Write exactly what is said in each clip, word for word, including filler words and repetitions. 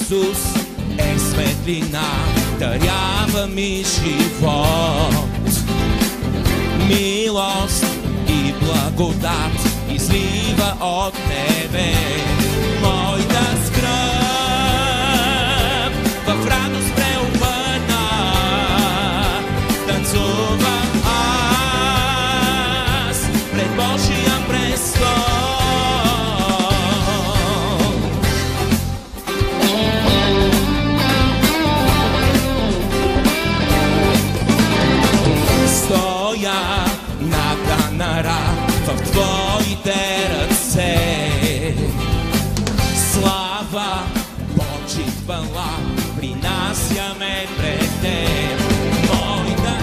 Исус е светлина, дарява ми живот. Милост и благодат излива от небе. Моята скръб в радост преобърна, танцувам аз пред Божия престол. Стоя на канара в Твоите ръце. Слава, почит, хвала принасяме пред Теб. Моята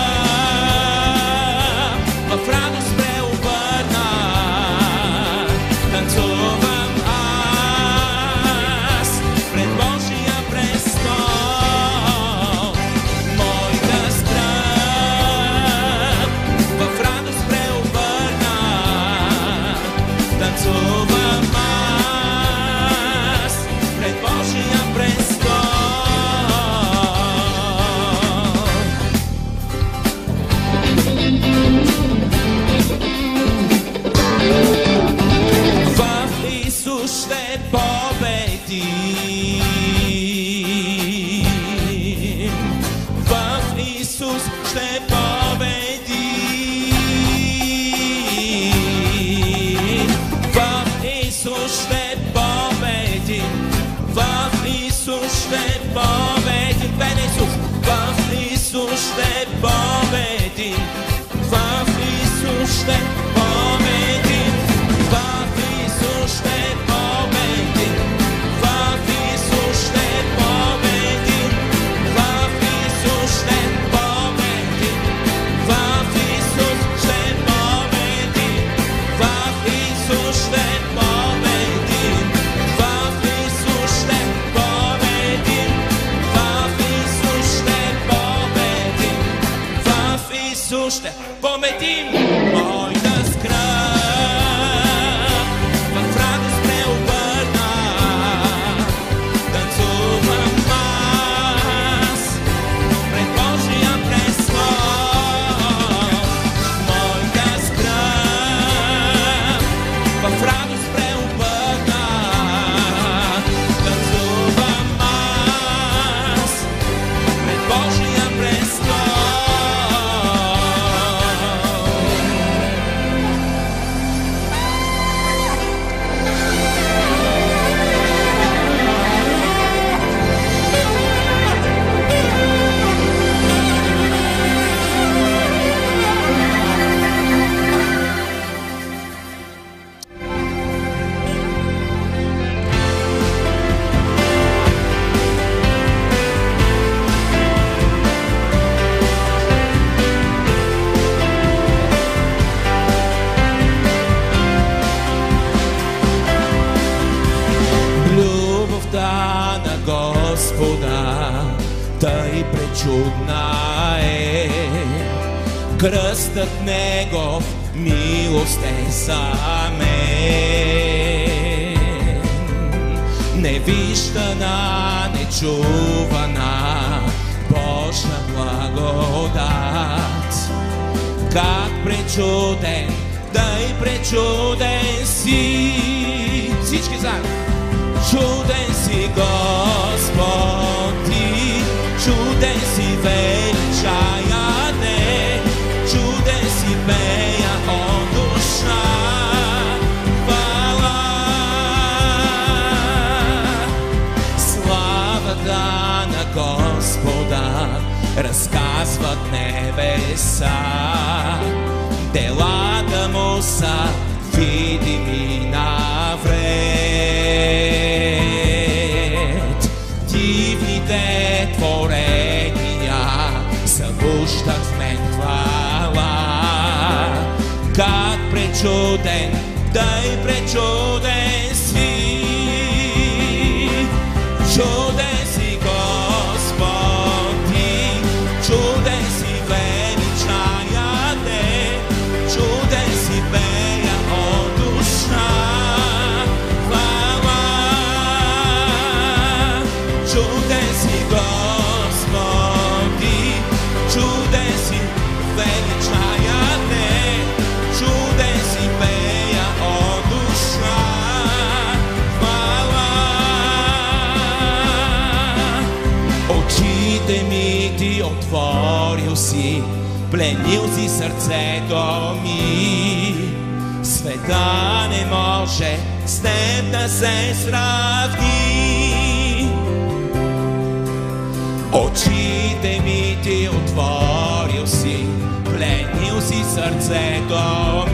скръб в радост преобърна, танцувам аз пред Божия престол. Моята скръб в радост преобърна, танцувам аз пред Божия престол. В Исус ще победим. В Исус ще победим. В Исус ще победим. В Исус ще победим. Бен Исус. В Исус ще победим. В Исус ще победим. В Исус ще победим. В Исус ще победим. В Исус ще победим. В Исус ще победим. В Исус ще победим. В Исус ще победим. В Исус ще победим. В Исус ще победим. Моята скръб в радост преобърна, танцувам аз пред Божия престол. Моята скръб в радост преобърна, танцувам аз пред Божия престол. Любовта на Господа тъй пречудна е. Кръстът Негов милост е за мен. Невиждана, нечувана Божа благодат. Как пречуден, тъй пречуден си. Всички заедно. Чуден си, Господи, чуден си, величая Те, чуден си, пея от душа. Хвала, славата на Господа разказват небеса. Делата му са видими навред. Дивните творения събуждат в мен хвала. Как пречуден, тъй пречуден си. Чуден си, Господи, чуден си, величая Те, чуден си, пея от душа. Хвала, Пленил си сърцето ми. Света не може с теб да се сравни. Очите ми ти отворил си, пленил си сърцето